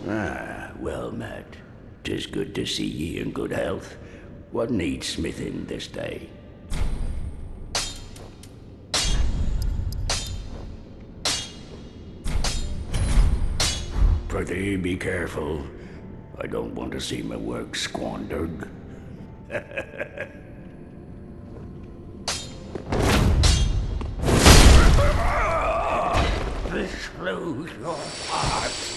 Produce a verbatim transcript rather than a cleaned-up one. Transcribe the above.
Ah, well, Matt, 'tis good to see ye in good health. What needs smithing this day? Prithee, be careful. I don't want to see my work squandered. This lose your heart.